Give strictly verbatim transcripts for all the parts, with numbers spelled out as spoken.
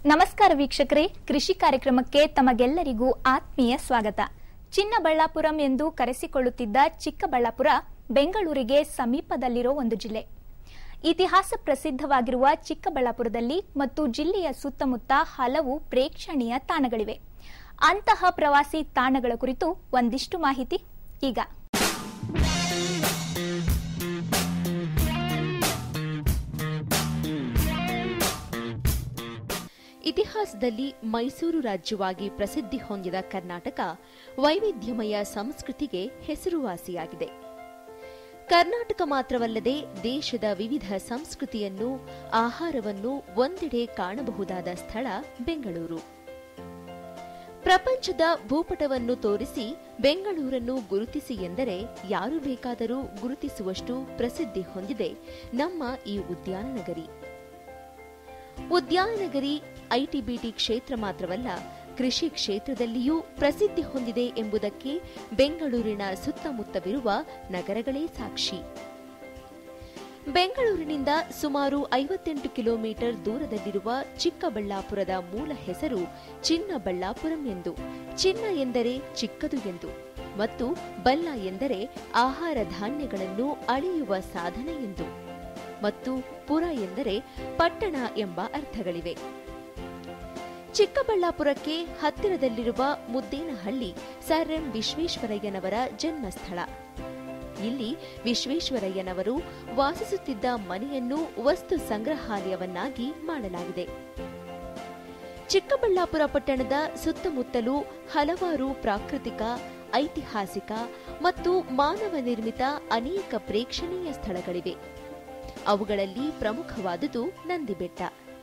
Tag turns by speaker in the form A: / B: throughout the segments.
A: ನಮಸ್ಕಾರ ವೀಕ್ಷಕರೇ, ಕೃಷಿ ಕಾರ್ಯಕ್ರಮಕ್ಕೆ ತಮಗೆಲ್ಲರಿಗೂ ಆತ್ಮೀಯ ಸ್ವಾಗತ. ಚಿನ್ನಬಳ್ಳಾಪುರಂ ಎಂದು ಕರೆಸಿಕೊಳ್ಳುತ್ತಿದ್ದ ಚಿಕ್ಕಬಳ್ಳಾಪುರ ಬೆಂಗಳೂರಿಗೆ ಸಮೀಪದಲ್ಲಿರೋ ಒಂದು ಜಿಲ್ಲೆ. ಇತಿಹಾಸ ಪ್ರಸಿದ್ಧವಾಗಿರುವ ಚಿಕ್ಕಬಳ್ಳಾಪುರದಲ್ಲಿ ಮತ್ತು ಜಿಲ್ಲೆಯ ಸುತ್ತಮುತ್ತ ಹಲವು ಪ್ರೇಕ್ಷಣೀಯ ತಾಣಗಳಿವೆ. ಅಂತಹ ಪ್ರವಾಸಿ ತಾಣಗಳ ಕುರಿತು ಒಂದಿಷ್ಟು ಮಾಹಿತಿ ಈಗ.
B: ಇತಿಹಾಸದಲ್ಲಿ ಮೈಸೂರು ರಾಜ್ಯವಾಗಿ ಪ್ರಸಿದ್ಧಿ ಹೊಂದಿದ ಕರ್ನಾಟಕ ವೈವಿಧ್ಯಮಯ ಸಂಸ್ಕೃತಿಗೆ ಹೆಸರುವಾಸಿಯಾಗಿದೆ. ಕರ್ನಾಟಕ ಮಾತ್ರವಲ್ಲದೆ ದೇಶದ ವಿವಿಧ ಸಂಸ್ಕೃತಿಯನ್ನು, ಆಹಾರವನ್ನು ಒಂದೆಡೆ ಕಾಣಬಹುದಾದ ಸ್ಥಳ ಬೆಂಗಳೂರು. ಪ್ರಪಂಚದ ಭೂಪಟವನ್ನು ತೋರಿಸಿ ಬೆಂಗಳೂರನ್ನು ಗುರುತಿಸಿ ಎಂದರೆ ಯಾರು ಬೇಕಾದರೂ ಗುರುತಿಸುವಷ್ಟು ಪ್ರಸಿದ್ಧಿ ಹೊಂದಿದೆ ನಮ್ಮ ಈ ಉದ್ಯಾನ ನಗರಿ. ಉದ್ಯಾನ ನಗರಿ ಐಟಿ ಬಿಟಿ ಕ್ಷೇತ್ರ ಮಾತ್ರವಲ್ಲ, ಕೃಷಿ ಕ್ಷೇತ್ರದಲ್ಲಿಯೂ ಪ್ರಸಿದ್ಧಿ ಹೊಂದಿದೆ ಎಂಬುದಕ್ಕೆ ಬೆಂಗಳೂರಿನ ಸುತ್ತಮುತ್ತವಿರುವ ನಗರಗಳೇ ಸಾಕ್ಷಿ. ಬೆಂಗಳೂರಿನಿಂದ ಸುಮಾರು ಐವತ್ತೆಂಟು ಕಿಲೋಮೀಟರ್ ದೂರದಲ್ಲಿರುವ ಚಿಕ್ಕಬಳ್ಳಾಪುರದ ಮೂಲ ಹೆಸರು ಚಿನ್ನಬಳ್ಳಾಪುರಂ ಎಂದು. ಚಿನ್ನ ಎಂದರೆ ಚಿಕ್ಕದು ಎಂದು ಮತ್ತು ಬಲ್ಲ ಎಂದರೆ ಆಹಾರ ಧಾನ್ಯಗಳನ್ನು ಅಳೆಯುವ ಸಾಧನ ಎಂದು ಮತ್ತು ಪುರ ಎಂದರೆ ಪಟ್ಟಣ ಎಂಬ ಅರ್ಥಗಳಿವೆ. ಚಿಕ್ಕಬಳ್ಳಾಪುರಕ್ಕೆ ಹತ್ತಿರದಲ್ಲಿರುವ ಮುದ್ದೇನಹಳ್ಳಿ ಸರ್ ಎಂ ವಿಶ್ವೇಶ್ವರಯ್ಯನವರ ಜನ್ಮಸ್ಥಳ. ಇಲ್ಲಿ ವಿಶ್ವೇಶ್ವರಯ್ಯನವರು ವಾಸಿಸುತ್ತಿದ್ದ ಮನೆಯನ್ನು ವಸ್ತು ಸಂಗ್ರಹಾಲಯವನ್ನಾಗಿ ಮಾಡಲಾಗಿದೆ. ಚಿಕ್ಕಬಳ್ಳಾಪುರ ಪಟ್ಟಣದ ಸುತ್ತಮುತ್ತಲೂ ಹಲವಾರು ಪ್ರಾಕೃತಿಕ, ಐತಿಹಾಸಿಕ ಮತ್ತು ಮಾನವ ನಿರ್ಮಿತ ಅನೇಕ ಪ್ರೇಕ್ಷಣೀಯ ಸ್ಥಳಗಳಿವೆ. ಅವುಗಳಲ್ಲಿ ಪ್ರಮುಖವಾದುದು ನಂದಿಬೆಟ್ಟ.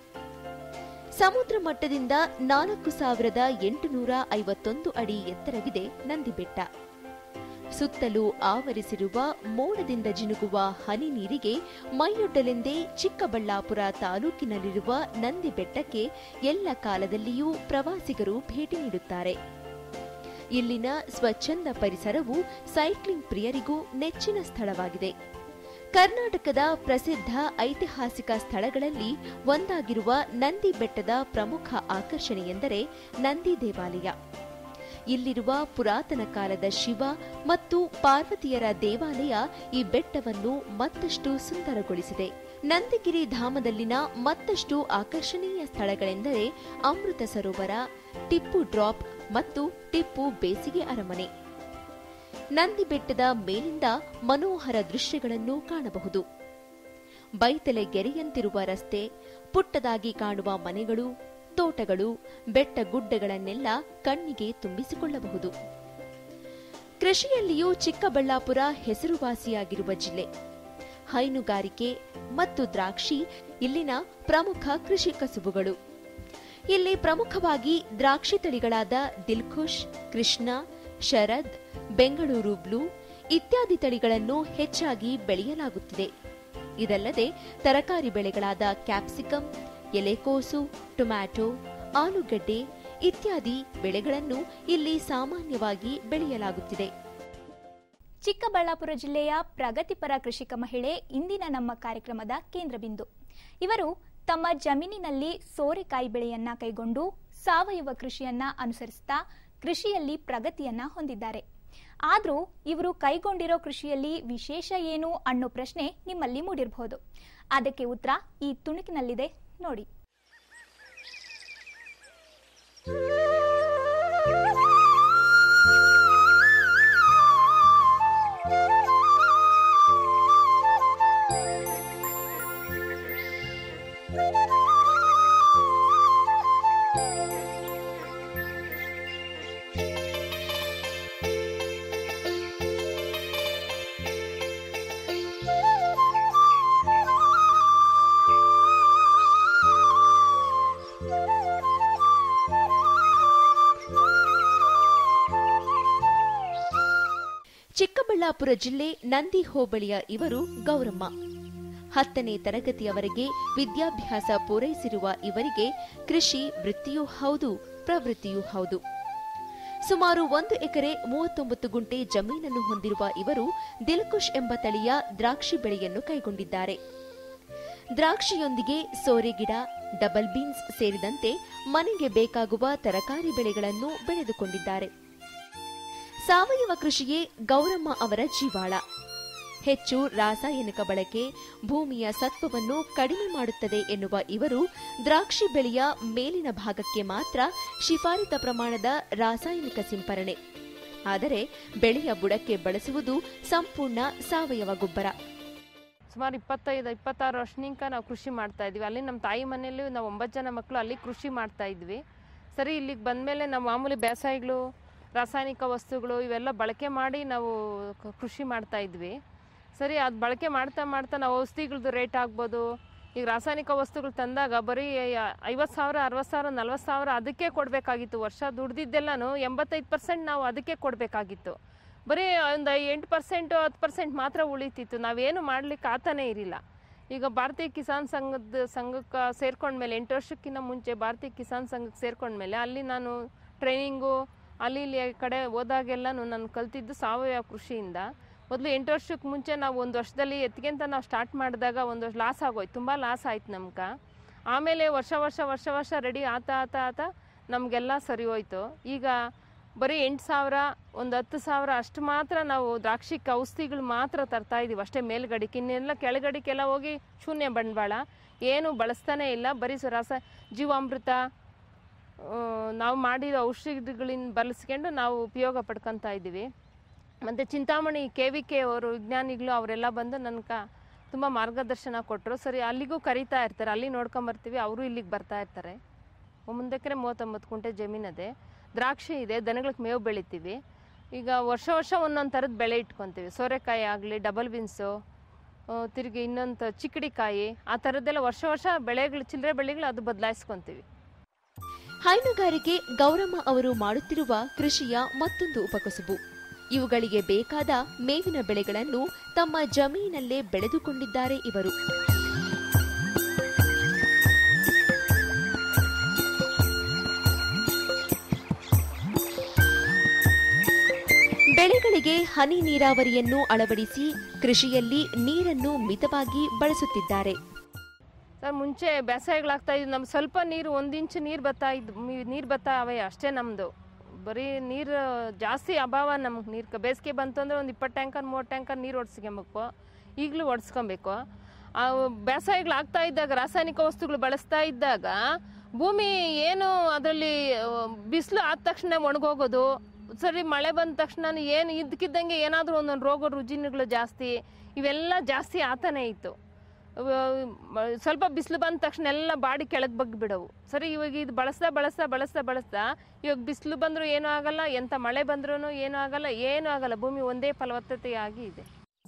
B: ಸಮುದ್ರ ಮಟ್ಟದಿಂದ ನಾಲ್ಕು ಸಾವಿರದ ಎಂಟುನೂರ ಐವತ್ತೊಂದು ಅಡಿ ಎತ್ತರವಿದೆ ನಂದಿಬೆಟ್ಟ. ಸುತ್ತಲೂ ಆವರಿಸಿರುವ ಮೋಡದಿಂದ ಜಿನುಗುವ ಹನಿ ನೀರಿಗೆ ಮೈಯೊಡ್ಡಲೆಂದೇ ಚಿಕ್ಕಬಳ್ಳಾಪುರ ತಾಲೂಕಿನಲ್ಲಿರುವ ನಂದಿಬೆಟ್ಟಕ್ಕೆ ಎಲ್ಲ ಕಾಲದಲ್ಲಿಯೂ ಪ್ರವಾಸಿಗರು ಭೇಟಿ ನೀಡುತ್ತಾರೆ. ಇಲ್ಲಿನ ಸ್ವಚ್ಛಂದ ಪರಿಸರವು ಸೈಕ್ಲಿಂಗ್ ಪ್ರಿಯರಿಗೂ ನೆಚ್ಚಿನ ಸ್ಥಳವಾಗಿದೆ. ಕರ್ನಾಟಕದ ಪ್ರಸಿದ್ಧ ಐತಿಹಾಸಿಕ ಸ್ಥಳಗಳಲ್ಲಿ ಒಂದಾಗಿರುವ ನಂದಿ ಬೆಟ್ಟದ ಪ್ರಮುಖ ಆಕರ್ಷಣೆಯೆಂದರೆ ನಂದಿ ದೇವಾಲಯ. ಇಲ್ಲಿರುವ ಪುರಾತನ ಕಾಲದ ಶಿವ ಮತ್ತು ಪಾರ್ವತಿಯರ ದೇವಾಲಯ ಈ ಬೆಟ್ಟವನ್ನು ಮತ್ತಷ್ಟು ಸುಂದರಗೊಳಿಸಿದೆ. ನಂದಿಗಿರಿ ಧಾಮದಲ್ಲಿನ ಮತ್ತಷ್ಟು ಆಕರ್ಷಣೀಯ ಸ್ಥಳಗಳೆಂದರೆ ಅಮೃತ ಸರೋವರ, ಟಿಪ್ಪು ಡ್ರಾಪ್ ಮತ್ತು ಟಿಪ್ಪು ಬೇಸಿಗೆ ಅರಮನೆ. ನಂದಿ ಬೆಟ್ಟದ ಮೇಲಿಂದ ಮನೋಹರ ದೃಶ್ಯಗಳನ್ನು ಕಾಣಬಹುದು. ಬೈತಲೆ ಗೆರೆಯಂತಿರುವ ರಸ್ತೆ, ಪುಟ್ಟದಾಗಿ ಕಾಣುವ ಮನೆಗಳು, ತೋಟಗಳು, ಬೆಟ್ಟ ಗುಡ್ಡಗಳನ್ನೆಲ್ಲ ಕಣ್ಣಿಗೆ ತುಂಬಿಸಿಕೊಳ್ಳಬಹುದು. ಕೃಷಿಯಲ್ಲಿಯೂ ಚಿಕ್ಕಬಳ್ಳಾಪುರ ಹೆಸರುವಾಸಿಯಾಗಿರುವ ಜಿಲ್ಲೆ. ಹೈನುಗಾರಿಕೆ ಮತ್ತು ದ್ರಾಕ್ಷಿ ಇಲ್ಲಿನ ಪ್ರಮುಖ ಕೃಷಿ ಕಸುಬುಗಳು. ಇಲ್ಲಿ ಪ್ರಮುಖವಾಗಿ ದ್ರಾಕ್ಷಿ ತಳಿಗಳಾದ ದಿಲ್ಖುಷ್, ಕೃಷ್ಣ, ಶರದ್, ಬೆಂಗಳೂರು ಬ್ಲೂ ಇತ್ಯಾದಿ ತಳಿಗಳನ್ನು ಹೆಚ್ಚಾಗಿ ಬೆಳೆಯಲಾಗುತ್ತಿದೆ. ಇದಲ್ಲದೆ ತರಕಾರಿ ಬೆಳೆಗಳಾದ ಕ್ಯಾಪ್ಸಿಕಂ, ಎಲೆಕೋಸು, ಟೊಮ್ಯಾಟೊ, ಆಲೂಗಡ್ಡೆ ಇತ್ಯಾದಿ ಬೆಳೆಗಳನ್ನು ಇಲ್ಲಿ ಸಾಮಾನ್ಯವಾಗಿ ಬೆಳೆಯಲಾಗುತ್ತಿದೆ.
A: ಚಿಕ್ಕಬಳ್ಳಾಪುರ ಜಿಲ್ಲೆಯ ಪ್ರಗತಿಪರ ಕೃಷಿಕ ಮಹಿಳೆ ಇಂದಿನ ನಮ್ಮ ಕಾರ್ಯಕ್ರಮದ ಕೇಂದ್ರಬಿಂದು. ಇವರು ತಮ್ಮ ಜಮೀನಿನಲ್ಲಿ ಸೋರೆಕಾಯಿ ಬೆಳೆಯನ್ನ ಕೈಗೊಂಡು ಸಾವಯವ ಕೃಷಿಯನ್ನ ಅನುಸರಿಸುತ್ತಾ ಕೃಷಿಯಲ್ಲಿ ಪ್ರಗತಿಯನ್ನ ಹೊಂದಿದ್ದಾರೆ. ಆದರೂ ಇವರು ಕೈಗೊಂಡಿರೋ ಕೃಷಿಯಲ್ಲಿ ವಿಶೇಷ ಏನು ಅನ್ನೋ ಪ್ರಶ್ನೆ ನಿಮ್ಮಲ್ಲಿ ಮೂಡಿರಬಹುದು. ಅದಕ್ಕೆ ಉತ್ತರ ಈ ತುಣುಕಿನಲ್ಲಿದೆ ನೋಡಿ.
B: ಚಿಕ್ಕಬಳ್ಳಾಪುರ ಜಿಲ್ಲೆ ನಂದಿ ಹೋಬಳಿಯ ಇವರು ಗೌರಮ್ಮ. ಹತ್ತನೇ ತರಗತಿಯವರೆಗೆ ವಿದ್ಯಾಭ್ಯಾಸ ಪೂರೈಸಿರುವ ಇವರಿಗೆ ಕೃಷಿ ವೃತ್ತಿಯೂ ಹೌದು, ಪ್ರವೃತ್ತಿಯೂ ಹೌದು. ಸುಮಾರು ಒಂದು ಎಕರೆ ಮೂವತ್ತೊಂಬತ್ತು ಗುಂಟೆ ಜಮೀನನ್ನು ಹೊಂದಿರುವ ಇವರು ದಿಲ್ಖುಷ್ ಎಂಬ ತಳಿಯ ದ್ರಾಕ್ಷಿ ಬೆಳೆಯನ್ನು ಕೈಗೊಂಡಿದ್ದಾರೆ. ದ್ರಾಕ್ಷಿಯೊಂದಿಗೆ ಸೋರೆಗಿಡ, ಡಬಲ್ ಬೀನ್ಸ್ ಸೇರಿದಂತೆ ಮನೆಗೆ ಬೇಕಾಗುವ ತರಕಾರಿ ಬೆಳೆಗಳನ್ನು ಬೆಳೆದುಕೊಂಡಿದ್ದಾರೆ. ಸಾವಯವ ಕೃಷಿಯೇ ಗೌರಮ್ಮ ಅವರ ಜೀವಾಳ. ಹೆಚ್ಚು ರಾಸಾಯನಿಕ ಬಳಕೆ ಭೂಮಿಯ ಸತ್ವವನ್ನು ಕಡಿಮೆ ಮಾಡುತ್ತದೆ ಎನ್ನುವ ಇವರು ದ್ರಾಕ್ಷಿ ಬೆಳೆಯ ಮೇಲಿನ ಭಾಗಕ್ಕೆ ಮಾತ್ರ ಶಿಫಾರಿತ ಪ್ರಮಾಣದ ರಾಸಾಯನಿಕ ಸಿಂಪರಣೆ, ಆದರೆ ಬೆಳೆಯ ಬುಡಕ್ಕೆ ಬಳಸುವುದು ಸಂಪೂರ್ಣ ಸಾವಯವ ಗೊಬ್ಬರ.
C: ಸುಮಾರು ಇಪ್ಪತ್ತೈದು ಇಪ್ಪತ್ತಾರು ವರ್ಷನಿಂದ ನಾವು ಕೃಷಿ ಮಾಡ್ತಾ ಇದ್ವಿ. ಅಲ್ಲಿ ನಮ್ಮ ತಾಯಿ ಮನೆಯಲ್ಲಿ ನಾವು ಒಂಬತ್ತು ಜನ ಮಕ್ಕಳು ಅಲ್ಲಿ ಕೃಷಿ ಮಾಡ್ತಾ ಇದ್ವಿ. ಸರಿ, ಇಲ್ಲಿಗೆ ಬಂದಮೇಲೆ ನಾವು ಮಾಮೂಲಿ ಬೇಸಾಯಗಳು, ರಾಸಾಯನಿಕ ವಸ್ತುಗಳು ಇವೆಲ್ಲ ಬಳಕೆ ಮಾಡಿ ನಾವು ಕೃಷಿ ಮಾಡ್ತಾ ಇದ್ವಿ. ಸರಿ, ಅದು ಬಳಕೆ ಮಾಡ್ತಾ ಮಾಡ್ತಾ ನಾವು ಔಷಧಿಗಳದ್ದು ರೇಟ್ ಆಗ್ಬೋದು, ಈಗ ರಾಸಾಯನಿಕ ವಸ್ತುಗಳು ತಂದಾಗ ಬರೀ ಐವತ್ತು ಸಾವಿರ ಅರವತ್ತು ಸಾವಿರ ನಲ್ವತ್ತು ಸಾವಿರ ಅದಕ್ಕೆ ಕೊಡಬೇಕಾಗಿತ್ತು. ವರ್ಷ ದುಡ್ದಿದ್ದೆಲ್ಲನೂ ಎಂಬತ್ತೈದು ಪರ್ಸೆಂಟ್ ನಾವು ಅದಕ್ಕೆ ಕೊಡಬೇಕಾಗಿತ್ತು. ಬರೀ ಒಂದು ಎಂಟು ಪರ್ಸೆಂಟು ಹತ್ತು ಪರ್ಸೆಂಟ್ ಮಾತ್ರ ಉಳಿತಿತ್ತು. ನಾವೇನು ಮಾಡ್ಲಿಕ್ಕೆ ಆತನೇ ಇರಲಿಲ್ಲ. ಈಗ ಭಾರತೀಯ ಕಿಸಾನ್ ಸಂಘದ ಸಂಘಕ್ಕೆ ಸೇರ್ಕೊಂಡ್ಮೇಲೆ ಎಂಟು ವರ್ಷಕ್ಕಿಂತ ಮುಂಚೆ ಭಾರತೀಯ ಕಿಸಾನ್ ಸಂಘಕ್ಕೆ ಸೇರ್ಕೊಂಡ್ಮೇಲೆ ಅಲ್ಲಿ ನಾನು ಟ್ರೈನಿಂಗು ಅಲ್ಲಿ ಇಲ್ಲಿ ಕಡೆ ಹೋದಾಗೆಲ್ಲನೂ ನಾನು ಕಲ್ತಿದ್ದು ಸಾವಯವ ಕೃಷಿಯಿಂದ. ಮೊದಲು ಎಂಟು ವರ್ಷಕ್ಕೆ ಮುಂಚೆ ನಾವು ಒಂದು ವರ್ಷದಲ್ಲಿ ಎತ್ತಿಗೆಂತ ನಾವು ಸ್ಟಾರ್ಟ್ ಮಾಡಿದಾಗ ಒಂದು ವರ್ಷ ಲಾಸ್ ಆಗೋಯ್ತು, ತುಂಬ ಲಾಸ್ ಆಯ್ತು ನಮ್ಗೆ. ಆಮೇಲೆ ವರ್ಷ ವರ್ಷ ವರ್ಷ ವರ್ಷ ರೆಡಿ ಆತ ಆತ ಆತ ನಮಗೆಲ್ಲ ಸರಿ ಹೋಯ್ತು. ಈಗ ಬರೀ ಎಂಟು ಸಾವಿರ ಒಂದು ಹತ್ತು ಸಾವಿರ ಅಷ್ಟು ಮಾತ್ರ ನಾವು ದ್ರಾಕ್ಷಿಕ ಔಷಧಿಗಳು ಮಾತ್ರ ತರ್ತಾ ಇದ್ದೀವಿ ಅಷ್ಟೇ. ಮೇಲ್ಗಡಿಕೆ ಇನ್ನೆಲ್ಲ ಕೆಳಗಡಿಕೆಲ್ಲ ಹೋಗಿ ಶೂನ್ಯ ಬಂಡವಾಳ, ಏನು ಬಳಸ್ತಾನೆ ಇಲ್ಲ. ಬರೀ ರಸ ಜೀವಾಮೃತ ನಾವು ಮಾಡಿದ ಔಷಧಿಗಳಿಂದ ಬಳಸ್ಕೊಂಡು ನಾವು ಉಪಯೋಗ ಪಡ್ಕೊತಾ ಇದ್ದೀವಿ. ಮತ್ತು ಚಿಂತಾಮಣಿ ಕೆ ವಿ ಕೆ ಅವರು ವಿಜ್ಞಾನಿಗಳು ಅವರೆಲ್ಲ ಬಂದು ನನಗೆ ತುಂಬ ಮಾರ್ಗದರ್ಶನ ಕೊಟ್ಟರು. ಸರಿ, ಅಲ್ಲಿಗೂ ಕರೀತಾ ಇರ್ತಾರೆ, ಅಲ್ಲಿ ನೋಡ್ಕೊಂಬರ್ತೀವಿ, ಅವರು ಇಲ್ಲಿಗೆ ಬರ್ತಾ ಇರ್ತಾರೆ. ಮುಂದೆ ಎಕರೆ ಮೂವತ್ತೊಂಬತ್ತು ಕುಂಟೆ ಜಮೀನದೆ, ದ್ರಾಕ್ಷಿ ಇದೆ, ದನಗಳಿಗೆ ಮೇವು ಬೆಳಿತೀವಿ. ಈಗ ವರ್ಷ ವರ್ಷ ಒಂದೊಂದು ಥರದ ಬೆಳೆ ಇಟ್ಕೊತೀವಿ. ಸೋರೆಕಾಯಿ ಆಗಲಿ, ಡಬಲ್ ಬೀನ್ಸು, ತಿರುಗಿ ಇನ್ನೊಂದು ಚಿಕ್ಕಡಿಕಾಯಿ, ಆ ಥರದ್ದೆಲ್ಲ ವರ್ಷ ವರ್ಷ ಬೆಳೆಗಳು, ಚಿಲ್ಲರೆ ಬೆಳೆಗಳು ಅದು ಬದಲಾಯಿಸ್ಕೊತೀವಿ.
B: ಹೈನುಗಾರಿಕೆ ಗೌರಮ್ಮ ಅವರು ಮಾಡುತ್ತಿರುವ ಕೃಷಿಯ ಮತ್ತೊಂದು ಉಪಕಸುಬು. ಇವುಗಳಿಗೆ ಬೇಕಾದ ಮೇವಿನ ಬೆಳೆಗಳನ್ನು ತಮ್ಮ ಜಮೀನಲ್ಲೇ ಬೆಳೆದುಕೊಂಡಿದ್ದಾರೆ ಇವರು. ಬೆಳೆಗಳಿಗೆ ಹನಿ ನೀರಾವರಿಯನ್ನು ಅಳವಡಿಸಿ ಕೃಷಿಯಲ್ಲಿ ನೀರನ್ನು ಮಿತವಾಗಿ ಬಳಸುತ್ತಿದ್ದಾರೆ.
C: ಸರ್, ಮುಂಚೆ ಬೇಸಾಯಗಳಾಗ್ತಾ ಇದ್ದು ನಮ್ಗೆ ಸ್ವಲ್ಪ ನೀರು, ಒಂದು ಇಂಚು ನೀರು ಬರ್ತಾ ಇದ್ದು ನೀರು ಬರ್ತಾ ಅವೇ ಅಷ್ಟೇ. ನಮ್ಮದು ಬರೀ ನೀರು ಜಾಸ್ತಿ ಅಭಾವ ನಮ್ಗೆ. ನೀರು ಬೇಸಿಗೆ ಬಂತು ಅಂದರೆ ಒಂದು ಇಪ್ಪತ್ತು ಟ್ಯಾಂಕರ್ ಮೂವತ್ತು ಟ್ಯಾಂಕರ್ ನೀರು ಹೊಡ್ಸ್ಕೊಬೇಕು. ಈಗಲೂ ಹೊಡ್ಸ್ಕೊಬೇಕು. ಆ ಬೇಸಾಯಗಳಾಗ್ತಾ ಇದ್ದಾಗ ರಾಸಾಯನಿಕ ವಸ್ತುಗಳು ಬಳಸ್ತಾ ಇದ್ದಾಗ ಭೂಮಿ ಏನು ಅದರಲ್ಲಿ ಬಿಸಿಲು ಆದ ತಕ್ಷಣ ಒಣಗೋಗೋದು. ಸರಿ, ಮಳೆ ಬಂದ ತಕ್ಷಣ ಏನು ಇದ್ದಕ್ಕಿದ್ದಂಗೆ ಏನಾದರೂ ಒಂದೊಂದು ರೋಗ ರುಜಿನಗಳು ಜಾಸ್ತಿ, ಇವೆಲ್ಲ ಜಾಸ್ತಿ ಆತನೇ ಇತ್ತು. ಸ್ವಲ್ಪ ಬಿಸಿಲು ಬಂದ ತಕ್ಷಣ ಎಲ್ಲ ಬಾಡಿ ಕೆಳಗೆ ಬಗ್ಗಿಬಿಡವು. ಸರಿ, ಇವಾಗ ಇದು ಬಳಸ್ತಾ ಬಳಸ್ತಾ ಬಳಸ್ತಾ ಬಳಸ್ತಾ ಇವಾಗ ಬಿಸಿಲು ಬಂದರೂ ಏನೂ ಆಗಲ್ಲ, ಎಂಥ ಮಳೆ ಬಂದ್ರೂ ಏನೂ ಆಗಲ್ಲ, ಏನೂ ಆಗಲ್ಲ. ಭೂಮಿ ಒಂದೇ ಫಲವತ್ತತೆಯಾಗಿ ಇದೆ.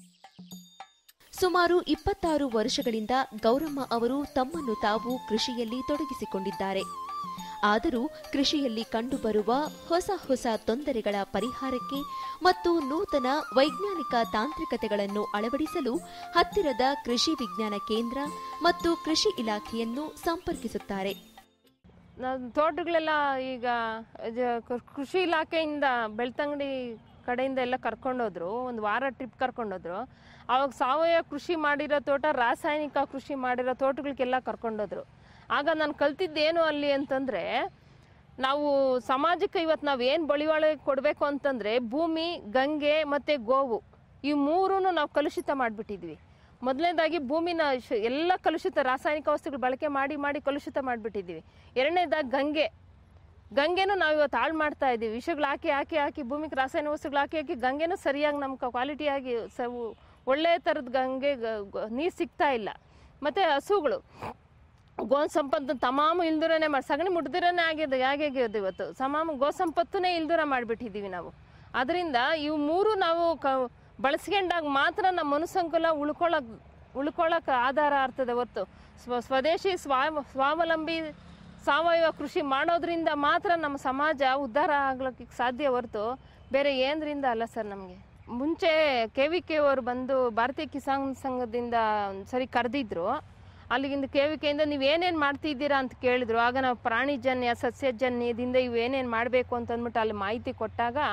B: ಸುಮಾರು ಇಪ್ಪತ್ತಾರು ವರ್ಷಗಳಿಂದ ಗೌರಮ್ಮ ಅವರು ತಮ್ಮನ್ನು ತಾವು ಕೃಷಿಯಲ್ಲಿ ತೊಡಗಿಸಿಕೊಂಡಿದ್ದಾರೆ. ಆದರೂ ಕೃಷಿಯಲ್ಲಿ ಕಂಡುಬರುವ ಹೊಸ ಹೊಸ ತೊಂದರೆಗಳ ಪರಿಹಾರಕ್ಕೆ ಮತ್ತು ನೂತನ ವೈಜ್ಞಾನಿಕ ತಾಂತ್ರಿಕತೆಗಳನ್ನು ಅಳವಡಿಸಲು ಹತ್ತಿರದ ಕೃಷಿ ವಿಜ್ಞಾನ ಕೇಂದ್ರ ಮತ್ತು ಕೃಷಿ ಇಲಾಖೆಯನ್ನು ಸಂಪರ್ಕಿಸುತ್ತಾರೆ.
C: ತೋಟಗಳೆಲ್ಲ ಈಗ ಕೃಷಿ ಇಲಾಖೆಯಿಂದ ಬೆಳ್ತಂಗಡಿ ಕಡೆಯಿಂದ ಎಲ್ಲ ಕರ್ಕೊಂಡೋದ್ರು, ಒಂದು ವಾರ ಟ್ರಿಪ್ ಕರ್ಕೊಂಡೋದ್ರು. ಅವಾಗ ಸಾವಯವ ಕೃಷಿ ಮಾಡಿರೋ ತೋಟ, ರಾಸಾಯನಿಕ ಕೃಷಿ ಮಾಡಿರೋ ತೋಟಗಳಿಗೆಲ್ಲ ಕರ್ಕೊಂಡೋದ್ರು. ಆಗ ನಾನು ಕಲ್ತಿದ್ದೇನು ಅಲ್ಲಿ ಅಂತಂದರೆ, ನಾವು ಸಮಾಜಕ್ಕೆ ಇವತ್ತು ನಾವು ಏನು ಬಳಿವಾಳ ಕೊಡಬೇಕು ಅಂತಂದರೆ ಭೂಮಿ, ಗಂಗೆ ಮತ್ತು ಗೋವು, ಈ ಮೂರೂ ನಾವು ಕಲುಷಿತ ಮಾಡಿಬಿಟ್ಟಿದ್ವಿ. ಮೊದಲನೇದಾಗಿ ಭೂಮಿನ ಎಲ್ಲ ಕಲುಷಿತ ರಾಸಾಯನಿಕ ವಸ್ತುಗಳು ಬಳಕೆ ಮಾಡಿ ಮಾಡಿ ಕಲುಷಿತ ಮಾಡಿಬಿಟ್ಟಿದ್ವಿ. ಎರಡನೇದಾಗಿ ಗಂಗೆ ಗಂಗೆನೂ ನಾವು ಇವತ್ತು ಹಾಳು ಮಾಡ್ತಾ ಇದ್ದೀವಿ. ವಿಷಗಳು ಹಾಕಿ ಹಾಕಿ ಹಾಕಿ ಭೂಮಿಗೆ ರಾಸಾಯನಿಕ ವಸ್ತುಗಳು ಹಾಕಿ ಹಾಕಿ ಗಂಗೆನೂ ಸರಿಯಾಗಿ ನಮ್ಗೆ ಕ್ವಾಲಿಟಿಯಾಗಿ ಸ ಒಳ್ಳೆಯ ಥರದ ಗಂಗೆ ನೀರು ಸಿಗ್ತಾ ಇಲ್ಲ. ಮತ್ತು ಹಸುಗಳು ಗೋ ಸಂಪತ್ತು ತಮಾಮು ಇಲ್ದೂರನೇ ಮಾಡಿ, ಸಗಣಿ ಮುಡ್ದಿರನೇ ಆಗಿದೆ ಹೇಗಾಗ್ಯದು ಇವತ್ತು. ತಮಾಮು ಗೋ ಸಂಪತ್ತನ್ನೇ ಇಲ್ದೂರ ಮಾಡಿಬಿಟ್ಟಿದ್ದೀವಿ ನಾವು. ಅದರಿಂದ ಇವು ಮೂರು ನಾವು ಕ ಬಳಸ್ಕೊಂಡಾಗ ಮಾತ್ರ ನಮ್ಮ ಮನುಸಂಕುಲ ಉಳ್ಕೊಳ್ಳೋಕೆ ಉಳ್ಕೊಳ್ಳೋಕೆ ಆಧಾರ ಆಗ್ತದೆ ಹೊರತು ಸ್ವ ಸ್ವದೇಶಿ ಸ್ವ ಸ್ವಾವಲಂಬಿ ಸಾವಯವ ಕೃಷಿ ಮಾಡೋದ್ರಿಂದ ಮಾತ್ರ ನಮ್ಮ ಸಮಾಜ ಉದ್ಧಾರ ಆಗ್ಲಿಕ್ಕೆ ಸಾಧ್ಯ ಹೊರತು ಬೇರೆ ಏನರಿಂದ ಅಲ್ಲ ಸರ್. ನಮಗೆ ಮುಂಚೆ ಕೆ ವಿ ಕೆ ಅವರು ಬಂದು ಭಾರತೀಯ ಕಿಸಾನ್ ಸಂಘದಿಂದ ಸರಿ ಕರೆದಿದ್ರು. ಅಲ್ಲಿಗಿಂದ ಕೆ ವಿ ಕೆಯಿಂದ ನೀವು ಏನೇನು ಮಾಡ್ತಿದ್ದೀರಾ ಅಂತ ಕೇಳಿದ್ರು. ಆಗ ನಾವು ಪ್ರಾಣಿಜನ್ಯ ಸಸ್ಯಜನ್ಯದಿಂದ ಇವು ಏನೇನು ಮಾಡಬೇಕು ಅಂತ ಅಂದ್ಬಿಟ್ಟು ಅಲ್ಲಿ ಮಾಹಿತಿ ಕೊಟ್ಟಾಗ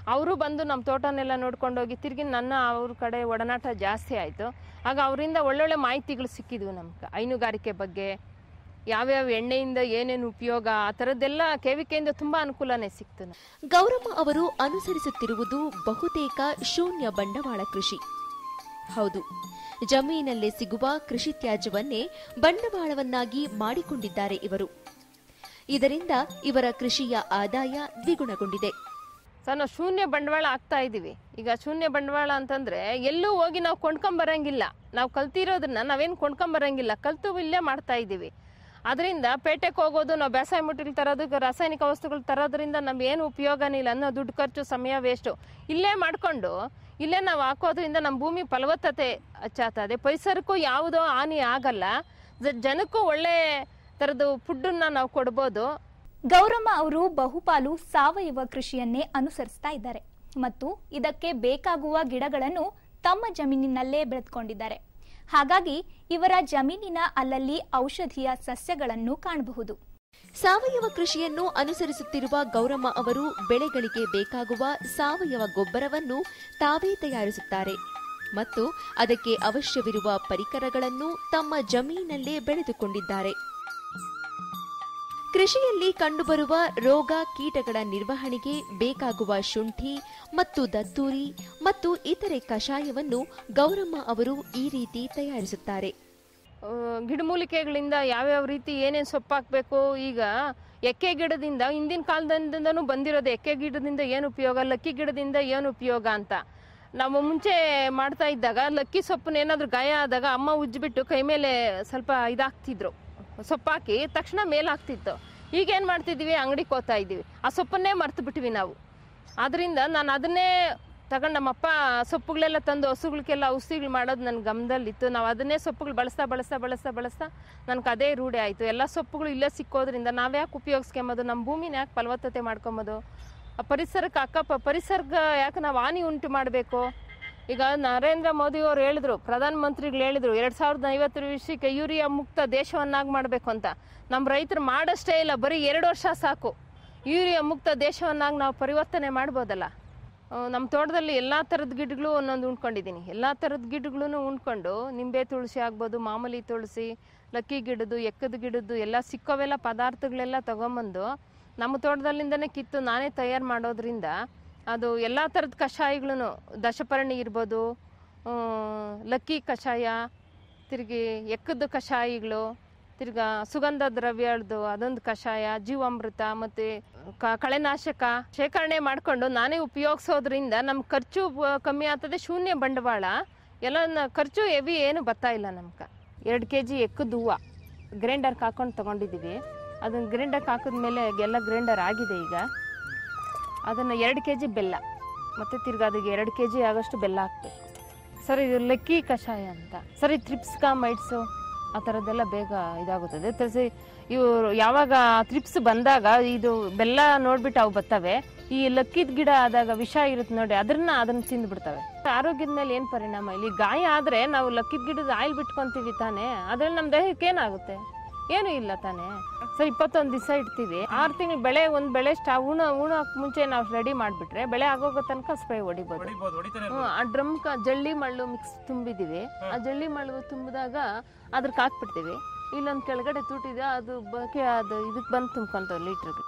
C: ಅವರು ಬಂದು ನಮ್ಮ ತೋಟನೆಲ್ಲ ನೋಡ್ಕೊಂಡೋಗಿ ತಿರುಗಿ ನನ್ನ ಅವ್ರ ಕಡೆ ಒಡನಾಟ ಜಾಸ್ತಿ ಆಯಿತು. ಆಗ ಅವರಿಂದ ಒಳ್ಳೊಳ್ಳೆ ಮಾಹಿತಿಗಳು ಸಿಕ್ಕಿದ್ವು ನಮ್ಗೆ, ಹೈನುಗಾರಿಕೆ ಬಗ್ಗೆ, ಯಾವ್ಯಾವ ಎಣ್ಣೆಯಿಂದ ಏನೇನು ಉಪಯೋಗ, ಆ ಥರದ್ದೆಲ್ಲ ಕೆವಿಕೆಯಿಂದ ತುಂಬ ಅನುಕೂಲನೇ ಸಿಕ್ತು.
B: ಗೌರಮ್ಮ ಅವರು ಅನುಸರಿಸುತ್ತಿರುವುದು ಬಹುತೇಕ ಶೂನ್ಯ ಬಂಡವಾಳ ಕೃಷಿ. ಹೌದು, ಜಮೀನಲ್ಲೇ ಸಿಗುವ ಕೃಷಿ ತ್ಯಾಜ್ಯವನ್ನೇ ಬಂಡವಾಳವನ್ನಾಗಿ ಮಾಡಿಕೊಂಡಿದ್ದಾರೆ ಇವರು. ಇದರಿಂದ ಇವರ ಕೃಷಿಯ ಆದಾಯ ದ್ವಿಗುಣಗೊಂಡಿದೆ.
C: ಸರ್, ನಾವು ಶೂನ್ಯ ಬಂಡವಾಳ ಆಗ್ತಾ ಇದ್ದೀವಿ. ಈಗ ಶೂನ್ಯ ಬಂಡವಾಳ ಅಂತಂದರೆ ಎಲ್ಲೂ ಹೋಗಿ ನಾವು ಕೊಂಡ್ಕೊಂಬರಂಗಿಲ್ಲ. ನಾವು ಕಲ್ತಿರೋದನ್ನ ನಾವೇನು ಕೊಂಡ್ಕೊಂಬರಂಗಿಲ್ಲ, ಕಲ್ತು ಇಲ್ಲೇ ಮಾಡ್ತಾ ಇದ್ದೀವಿ. ಅದರಿಂದ ಪೇಟೆಗೆ ಹೋಗೋದು, ನಾವು ಬೇಸಾಯ ಮುಟ್ಟಿಗೆ ತರೋದು, ರಾಸಾಯನಿಕ ವಸ್ತುಗಳು ತರೋದ್ರಿಂದ ನಮ್ಗೇನು ಉಪಯೋಗನೇ ಇಲ್ಲ ಅನ್ನೋ ದುಡ್ಡು ಖರ್ಚು, ಸಮಯ ವೇಸ್ಟು. ಇಲ್ಲೇ ಮಾಡಿಕೊಂಡು ಇಲ್ಲೇ ನಾವು ಹಾಕೋದ್ರಿಂದ ನಮ್ಮ ಭೂಮಿ ಫಲವತ್ತತೆ ಹೆಚ್ಚಾಗ್ತದೆ, ಪರಿಸರಕ್ಕೂ ಯಾವುದೋ ಹಾನಿ ಆಗಲ್ಲ, ಜನಕ್ಕೂ ಒಳ್ಳೆ ಥರದ್ದು ಫುಡ್ಡನ್ನು ನಾವು ಕೊಡ್ಬೋದು.
A: ಗೌರಮ್ಮ ಅವರು ಬಹುಪಾಲು ಸಾವಯವ ಕೃಷಿಯನ್ನೇ ಅನುಸರಿಸ್ತಾ ಇದ್ದಾರೆ ಮತ್ತು ಇದಕ್ಕೆ ಬೇಕಾಗುವ ಗಿಡಗಳನ್ನು ತಮ್ಮ ಜಮೀನಿನಲ್ಲೇ ಬೆಳೆದುಕೊಂಡಿದ್ದಾರೆ. ಹಾಗಾಗಿ ಇವರ ಜಮೀನಿನ ಅಲ್ಲಲ್ಲಿ ಔಷಧೀಯ ಸಸ್ಯಗಳನ್ನು ಕಾಣಬಹುದು.
B: ಸಾವಯವ ಕೃಷಿಯನ್ನು ಅನುಸರಿಸುತ್ತಿರುವ ಗೌರಮ್ಮ ಅವರು ಬೆಳೆಗಳಿಗೆ ಬೇಕಾಗುವ ಸಾವಯವ ಗೊಬ್ಬರವನ್ನು ತಾವೇ ತಯಾರಿಸುತ್ತಾರೆ ಮತ್ತು ಅದಕ್ಕೆ ಅವಶ್ಯವಿರುವ ಪರಿಕರಗಳನ್ನು ತಮ್ಮ ಜಮೀನಲ್ಲೇ ಬೆಳೆದುಕೊಂಡಿದ್ದಾರೆ. ಕೃಷಿಯಲ್ಲಿ ಕಂಡುಬರುವ ರೋಗ ಕೀಟಗಳ ನಿರ್ವಹಣೆಗೆ ಬೇಕಾಗುವ ಶುಂಠಿ ಮತ್ತು ದತ್ತೂರಿ ಮತ್ತು ಇತರೆ ಕಷಾಯವನ್ನು ಗೌರಮ್ಮ ಅವರು ಈ ರೀತಿ ತಯಾರಿಸುತ್ತಾರೆ.
C: ಗಿಡಮೂಲಿಕೆಗಳಿಂದ ಯಾವ್ಯಾವ ರೀತಿ ಏನೇನು ಸೊಪ್ಪು ಹಾಕಬೇಕು, ಈಗ ಎಕ್ಕೆ ಗಿಡದಿಂದ ಹಿಂದಿನ ಕಾಲದಿಂದನೂ ಬಂದಿರೋದು, ಎಕ್ಕೆ ಗಿಡದಿಂದ ಏನು ಉಪಯೋಗ, ಲಕ್ಕಿ ಗಿಡದಿಂದ ಏನು ಉಪಯೋಗ ಅಂತ ನಾವು ಮುಂಚೆ ಮಾಡ್ತಾ ಇದ್ದಾಗ ಲಕ್ಕಿ ಸೊಪ್ಪನ್ನ ಏನಾದರೂ ಗಾಯ ಆದಾಗ ಅಮ್ಮ ಉಜ್ಜಿಬಿಟ್ಟು ಕೈ ಮೇಲೆ ಸ್ವಲ್ಪ ಇದಾಗ್ತಿದ್ರು, ಸೊಪ್ಪಾಕಿ ತಕ್ಷಣ ಮೇಲೆ ಹಾಕ್ತಿತ್ತು. ಈಗೇನು ಮಾಡ್ತಿದ್ದೀವಿ, ಅಂಗಡಿಗೆ ಹೋಗ್ತಾ ಇದ್ದೀವಿ, ಆ ಸೊಪ್ಪನ್ನೇ ಮರ್ತು ಬಿಟ್ವಿ ನಾವು. ಆದ್ದರಿಂದ ನಾನು ಅದನ್ನೇ ತಗೊಂಡು ನಮ್ಮಪ್ಪ ಸೊಪ್ಪುಗಳೆಲ್ಲ ತಂದು ಹಸುಗಳಿಗೆಲ್ಲ ಔಷಧಿಗಳು ಮಾಡೋದು ನನ್ನ ಗಮನದಲ್ಲಿತ್ತು. ನಾವು ಅದನ್ನೇ ಸೊಪ್ಪುಗಳು ಬಳಸ್ತಾ ಬಳಸ್ತಾ ಬಳಸ್ತಾ ಬಳಸ್ತಾ ನನಗೆ ಅದೇ ರೂಢಿ ಆಯಿತು. ಎಲ್ಲ ಸೊಪ್ಪುಗಳು ಇಲ್ಲೇ ಸಿಕ್ಕೋದ್ರಿಂದ ನಾವ್ಯಾಕೆ ಉಪಯೋಗಿಸ್ಕೊಂಬೋದು, ನಮ್ಮ ಭೂಮಿನ ಯಾಕೆ ಫಲವತ್ತತೆ ಮಾಡ್ಕೊಂಬೋದು, ಪರಿಸರಕ್ಕೆ ಅಕ್ಕಪ್ಪ ಪರಿಸರ್ಗ ಯಾಕೆ ನಾವು ಹಾನಿ ಉಂಟು ಮಾಡಬೇಕು. ಈಗ ನರೇಂದ್ರ ಮೋದಿ ಅವರು ಹೇಳಿದ್ರು, ಪ್ರಧಾನಮಂತ್ರಿಗಳು ಹೇಳಿದ್ರು, ಎರಡು ಸಾವಿರದ ಐವತ್ತರ ವಿಷಯಕ್ಕೆ ಯೂರಿಯಾ ಮುಕ್ತ ದೇಶವನ್ನಾಗಿ ಮಾಡಬೇಕು ಅಂತ. ನಮ್ಮ ರೈತರು ಮಾಡಷ್ಟೇ ಇಲ್ಲ, ಬರೀ ಎರಡು ವರ್ಷ ಸಾಕು ಯೂರಿಯಾ ಮುಕ್ತ ದೇಶವನ್ನಾಗಿ ನಾವು ಪರಿವರ್ತನೆ ಮಾಡ್ಬೋದಲ್ಲ. ನಮ್ಮ ತೋಟದಲ್ಲಿ ಎಲ್ಲ ಥರದ ಗಿಡಗಳು ಒಂದೊಂದು ಉಣ್ಕೊಂಡಿದ್ದೀನಿ. ಎಲ್ಲ ಥರದ ಗಿಡಗಳೂ ಉಣ್ಕೊಂಡು ನಿಂಬೆ ತುಳಸಿ ಆಗ್ಬೋದು, ಮಾಮೂಲಿ ತುಳಸಿ, ಲಕ್ಕಿ ಗಿಡದ್ದು, ಎಕ್ಕದ ಗಿಡದ್ದು ಎಲ್ಲ ಸಿಕ್ಕೋವೆಲ್ಲ ಪದಾರ್ಥಗಳೆಲ್ಲ ತೊಗೊಂಬಂದು ನಮ್ಮ ತೋಟದಲ್ಲಿಂದನೇ ಕಿತ್ತು ನಾನೇ ತಯಾರು ಮಾಡೋದ್ರಿಂದ ಅದು ಎಲ್ಲ ಥರದ ಕಷಾಯಗಳೂ, ದಶಪರ್ಣಿ ಇರ್ಬೋದು, ಲಕ್ಕಿ ಕಷಾಯ, ತಿರುಗಿ ಎಕ್ಕದ ಕಷಾಯಗಳು, ತಿರ್ಗಾ ಸುಗಂಧ ದ್ರವ್ಯದ್ದು ಅದೊಂದು ಕಷಾಯ, ಜೀವಾಮೃತ ಮತ್ತು ಕಳೆನಾಶಕ ಶೇಖರಣೆ ಮಾಡಿಕೊಂಡು ನಾನೇ ಉಪಯೋಗಿಸೋದ್ರಿಂದ ನಮ್ಮ ಖರ್ಚು ಕಮ್ಮಿ ಆಗ್ತದೆ. ಶೂನ್ಯ ಬಂಡವಾಳ, ಎಲ್ಲ ಖರ್ಚು ಹೆವಿ ಏನು ಬರ್ತಾ ಇಲ್ಲ ನಮ್ಗೆ. ಎರಡು ಕೆ ಜಿ ಎಕ್ಕದ ಹೂವು ಗ್ರೈಂಡರ್ಗೆ ಹಾಕೊಂಡು ತೊಗೊಂಡಿದ್ದೀವಿ. ಅದನ್ನು ಗ್ರೈಂಡರ್ಗೆ ಹಾಕಿದ್ಮೇಲೆ ಎಲ್ಲ ಗ್ರೈಂಡರ್ ಆಗಿದೆ. ಈಗ ಅದನ್ನು ಎರಡು ಕೆ ಜಿ ಬೆಲ್ಲ ಮತ್ತು ತಿರ್ಗಾ ಅದಕ್ಕೆ ಎರಡು ಕೆ ಜಿ ಆಗೋಷ್ಟು ಬೆಲ್ಲ ಹಾಕಬೇಕು. ಸರ್, ಇದು ಲಕ್ಕಿ ಕಷಾಯ ಅಂತ. ಸರ್, ಈ ತ್ರಿಪ್ಸ್ಕ ಮೈಟ್ಸು ಆ ಥರದ್ದೆಲ್ಲ ಬೇಗ ಇದಾಗುತ್ತದೆ. ತರಿಸಿ ಇವು ಯಾವಾಗ ತ್ರಿಪ್ಸ್ ಬಂದಾಗ ಇದು ಬೆಲ್ಲ ನೋಡ್ಬಿಟ್ಟು ಅವು ಬರ್ತವೆ. ಈ ಲಕ್ಕಿದ ಗಿಡ ಆದಾಗ ವಿಷ ಇರುತ್ತೆ ನೋಡಿ, ಅದನ್ನ ಅದನ್ನು ತಿಂದು ಬಿಡ್ತವೆ. ಆರೋಗ್ಯದ ಮೇಲೆ ಏನು ಪರಿಣಾಮ? ಇಲ್ಲಿ ಗಾಯ ಆದರೆ ನಾವು ಲಕ್ಕಿದ ಗಿಡದ ಆಯಿಲ್ ಬಿಟ್ಕೊತೀವಿ ತಾನೇ, ಅದ್ರಲ್ಲಿ ನಮ್ಮ ದೇಹಕ್ಕೆ ಏನಾಗುತ್ತೆ? ಏನೂ ಇಲ್ಲ ತಾನೇ. ಸರ್, ಇಪ್ಪತ್ತೊಂದು ದಿವಸ ಇಡ್ತೀವಿ. ಆರು ತಿಂಗಳು ಬೆಳೆ, ಒಂದು ಬೆಳೆ ಸ್ಟಾ ಉಣ ಉಣೋಕೆ ಮುಂಚೆ ನಾವು ರೆಡಿ ಮಾಡಿಬಿಟ್ರೆ ಬೆಳೆ ಆಗೋಗೋ ತನಕ ಸ್ಪ್ರೇ ಹೊಡಿಬೋದು. ಹ್ಞೂ, ಆ ಡ್ರಮ್ ಜಳ್ಳಿ ಮಳ್ಳು ಮಿಕ್ಸ್ ತುಂಬಿದ್ದೀವಿ. ಆ ಜಳ್ಳಿ ಮಳ್ಳು ತುಂಬಿದಾಗ ಅದ್ರಕ್ಕೆ ಹಾಕ್ಬಿಡ್ತೀವಿ. ಇಲ್ಲೊಂದು ಕೆಳಗಡೆ ತೂಟಿದೆ, ಅದು ಬಕೆ ಅದು ಇದಕ್ಕೆ ಬಂದು ತುಂಬ್ಕೊಂತವೆ ಲೀಟ್ರಿಗೆ.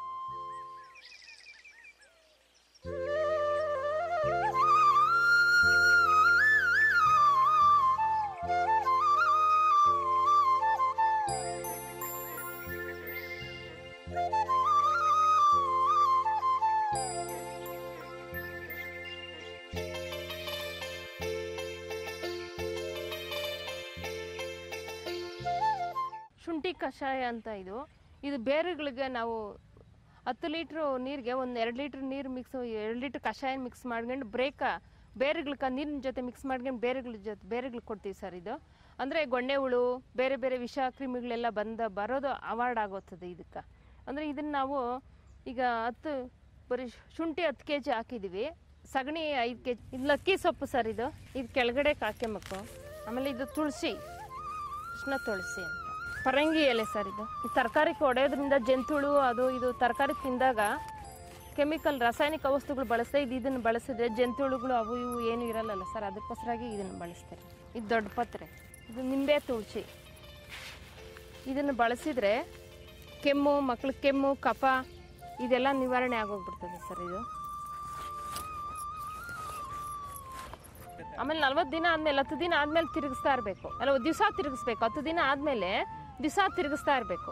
C: ಶುಂಠಿ ಕಷಾಯ ಅಂತ ಇದು ಇದು ಬೇರುಗಳಿಗೆ ನಾವು ಹತ್ತು ಲೀಟ್ರು ನೀರಿಗೆ ಒಂದು ಎರಡು ಲೀಟ್ರ್ ನೀರು ಮಿಕ್ಸ್ ಎರಡು ಲೀಟ್ರ್ ಕಷಾಯ ಮಿಕ್ಸ್ ಮಾಡ್ಕೊಂಡು ಬ್ರೇಕ ಬೇರುಗಳಿಗೆ ನೀರಿನ ಜೊತೆ ಮಿಕ್ಸ್ ಮಾಡ್ಕೊಂಡು ಬೇರೆಗಳ ಜೊತೆ ಬೇರೆಗಳಿಗೆ ಕೊಡ್ತೀವಿ ಸರ್. ಇದು ಅಂದರೆ ಗೊಣ್ಣೆ ಹುಳು, ಬೇರೆ ಬೇರೆ ವಿಷ ಕ್ರಿಮಿಗಳೆಲ್ಲ ಬಂದ ಬರೋದು ಅವಾಯ್ಡ್ ಆಗೋತ್ತದೆ ಇದಕ್ಕೆ. ಅಂದರೆ ಇದನ್ನು ನಾವು ಈಗ ಹತ್ತು ಬರೀ ಶುಂಠಿ ಹತ್ತು ಕೆ ಜಿ ಹಾಕಿದ್ದೀವಿ, ಸಗಣಿ ಐದು ಕೆ ಜಿ. ಇದು ಲಕ್ಕಿ ಸೊಪ್ಪು ಸರ್, ಇದು ಇದು ಕೆಳಗಡೆ ಹಾಕ್ಯಂಬೇಕು. ಆಮೇಲೆ ಇದು ತುಳಸಿ, ಕೃಷ್ಣ ತುಳಸಿ ಅಂತ, ಪರಂಗಿ ಎಲೆ ಸರ್. ಇದು ತರಕಾರಿ ಹೊಡೆಯೋದ್ರಿಂದ ಜಂತುಳು ಅದು ಇದು ತರಕಾರಿ ತಿಂದಾಗ ಕೆಮಿಕಲ್ ರಾಸಾಯನಿಕ ವಸ್ತುಗಳು ಬಳಸ್ತಾ ಇದು ಇದನ್ನು ಬಳಸಿದ್ರೆ ಜಂತುಳುಗಳು ಅವು ಇವು ಏನು ಇರಲ್ಲಲ್ಲ ಸರ್, ಅದಕ್ಕೋಸ್ಕರಾಗಿ ಇದನ್ನು ಬಳಸ್ತಾರೆ. ಇದು ದೊಡ್ಡ ಪತ್ರೆ, ಇದು ನಿಂಬೆ ತುಳಸಿ. ಇದನ್ನು ಬಳಸಿದರೆ ಕೆಮ್ಮು, ಮಕ್ಳಿಗೆ ಕೆಮ್ಮು, ಕಫ ಇದೆಲ್ಲ ನಿವಾರಣೆ ಆಗೋಗ್ಬಿಡ್ತದೆ ಸರ್ ಇದು. ಆಮೇಲೆ ನಲ್ವತ್ತು ದಿನ ಆದಮೇಲೆ ಹತ್ತು ದಿನ ಆದಮೇಲೆ ತಿರುಗಿಸ್ತಾ ಇರಬೇಕು, ಅಲ್ಲ ದಿವಸ ತಿರುಗಿಸ್ಬೇಕು. ಹತ್ತು ದಿನ ಆದಮೇಲೆ ದಿವಸ ತಿರುಗಿಸ್ತಾ ಇರಬೇಕು.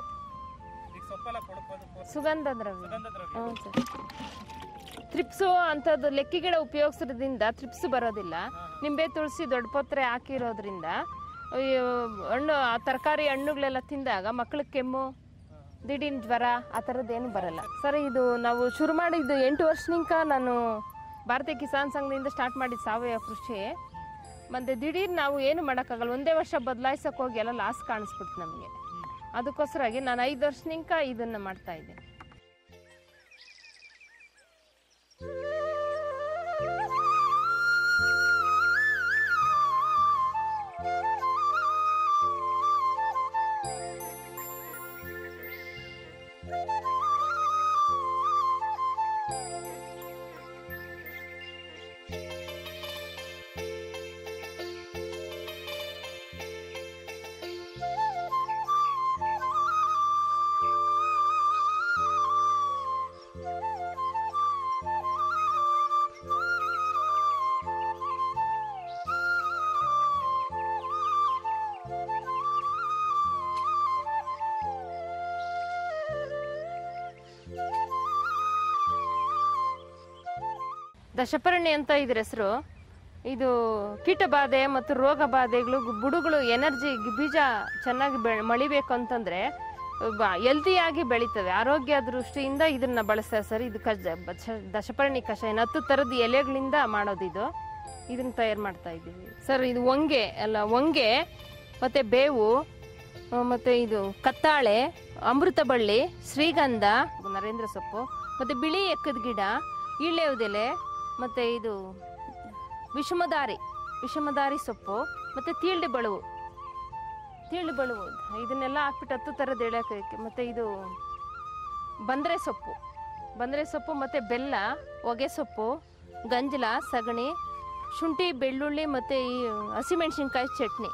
C: ಸುಗಂಧ ದ್ರವ್ಯ, ಹ್ಞೂ ಸರ್. ತ್ರಿಪ್ಸು ಅಂಥದ್ದು ಲೆಕ್ಕಿಗಿಡ ಉಪಯೋಗಿಸೋದ್ರಿಂದ ತ್ರಿಪ್ಸ್ ಬರೋದಿಲ್ಲ. ನಿಂಬೆ ತುಳಸಿ ದೊಡ್ಡ ಪತ್ರೆ ಹಾಕಿರೋದ್ರಿಂದ ಹಣ್ಣು ತರಕಾರಿ ಹಣ್ಣುಗಳೆಲ್ಲ ತಿಂದಾಗ ಮಕ್ಳಿಗೆ ಕೆಮ್ಮು, ದಿಢೀರ್ ಜ್ವರ ಆ ಥರದ್ದೇನು ಬರಲ್ಲ ಸರ್. ಇದು ನಾವು ಶುರು ಮಾಡಿದ್ದು ಎಂಟು ವರ್ಷನಿಂಕ ನಾನು ಭಾರತೀಯ ಕಿಸಾನ್ ಸಂಘದಿಂದ ಸ್ಟಾರ್ಟ್ ಮಾಡಿದ್ದು ಸಾವಯವ ಕೃಷಿ. ಮತ್ತು ದಿಢೀರ್ ನಾವು ಏನು ಮಾಡೋಕ್ಕಾಗಲ್ಲ, ಒಂದೇ ವರ್ಷ ಬದಲಾಯಿಸೋಕೆ ಹೋಗಿ ಎಲ್ಲ ಲಾಸ್ ಕಾಣಿಸ್ಬಿಡ್ತು ನಮಗೆ. ಅದಕ್ಕೋಸ್ಕರಾಗಿ ನಾನು ಐದು ವರ್ಷನಿಂಕ ಇದನ್ನು ಮಾಡ್ತಾ ಇದ್ದೆ. ದಶಪರ್ಣಿ ಅಂತ ಇದ್ರ ಹೆಸರು. ಇದು ಕೀಟಬಾಧೆ ಮತ್ತು ರೋಗ ಬಾಧೆಗಳು, ಬುಡುಗಳು ಎನರ್ಜಿ ಬೀಜ ಚೆನ್ನಾಗಿ ಬೆ ಮಳಿಬೇಕು ಅಂತಂದರೆ ಹೆಲ್ತಿಯಾಗಿ ಬೆಳೀತವೆ. ಆರೋಗ್ಯ ದೃಷ್ಟಿಯಿಂದ ಇದನ್ನು ಬಳಸ್ತಾರೆ ಸರ್. ಇದು ಕಜ ದಶಪರ್ಣಿ ಕಷಾಯ ಹತ್ತು ಥರದ ಎಲೆಗಳಿಂದ ಮಾಡೋದು. ಇದು ಇದನ್ನು ತಯಾರು ಮಾಡ್ತಾ ಇದ್ದೀವಿ ಸರ್. ಇದು ಹೊಂಗೆ ಅಲ್ಲ ಹೊಂಗೆ ಮತ್ತು ಬೇವು ಮತ್ತು ಇದು ಕತ್ತಾಳೆ, ಅಮೃತ ಬಳ್ಳಿ, ಶ್ರೀಗಂಧ, ನರೇಂದ್ರ ಸೊಪ್ಪು ಮತ್ತು ಬಿಳಿ ಎಕ್ಕದ ಗಿಡ, ಈಳೆವುದೆಲೆ ಮತ್ತು ಇದು ವಿಷಮದಾರಿ ವಿಷಮದಾರಿ ಸೊಪ್ಪು ಮತ್ತು ತೀಳ್ಳಿ ಬಳುವು ತೀಳ್ಳಿ ಬಳುವು ಇದನ್ನೆಲ್ಲ ಹಾಕ್ಬಿಟ್ಟು ಹತ್ತು ಥರದ ಎಳೆಕೆ. ಮತ್ತು ಇದು ಬಂದರೆ ಸೊಪ್ಪು ಬಂದರೆ ಸೊಪ್ಪು ಮತ್ತು ಬೆಲ್ಲ, ಹೊಗೆ ಸೊಪ್ಪು, ಗಂಜಲ, ಸಗಣಿ, ಶುಂಠಿ, ಬೆಳ್ಳುಳ್ಳಿ ಮತ್ತು ಈ ಹಸಿಮೆಣಸಿನ್ಕಾಯಿ ಚಟ್ನಿ.